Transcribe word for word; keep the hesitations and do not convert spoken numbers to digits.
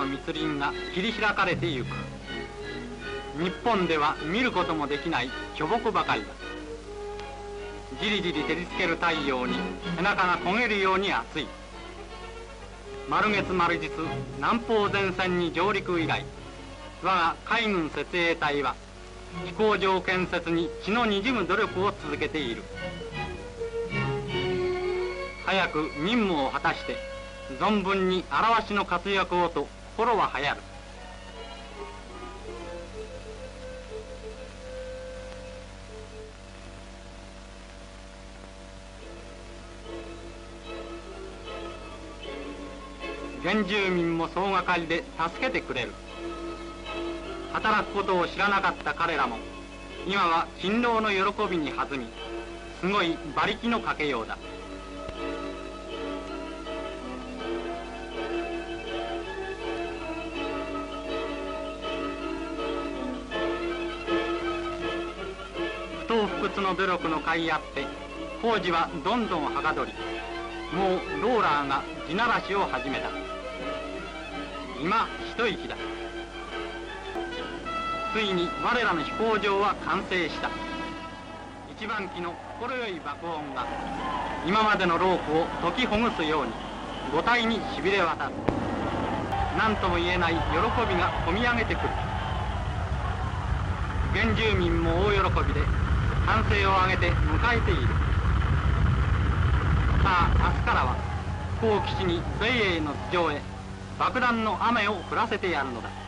密林が切り開かれてゆく。日本では見ることもできない巨木ばかりだ。じりじり照りつける太陽に背中が焦げるように熱い。丸月丸日南方前線に上陸以来、我が海軍設営隊は飛行場建設に血のにじむ努力を続けている。早く任務を果たして存分に現しの活躍をと心ははやる。原住民も総がかりで助けてくれる。働くことを知らなかった彼らも今は勤労の喜びに弾み、すごい馬力のかけようだ。不当不屈の努力の甲斐あって工事はどんどんはかどり、もうローラーが地ならしを始めた。今一息だ。ついに我らの飛行場は完成した。一番機の心よい爆音が今までのロープを解きほぐすように五体にしびれ渡る。何とも言えない喜びがこみ上げてくる。原住民も大喜びで歓声を上げて迎えている。さあ明日からは飛行基地に米英の頭上へ爆弾の雨を降らせてやるのだ。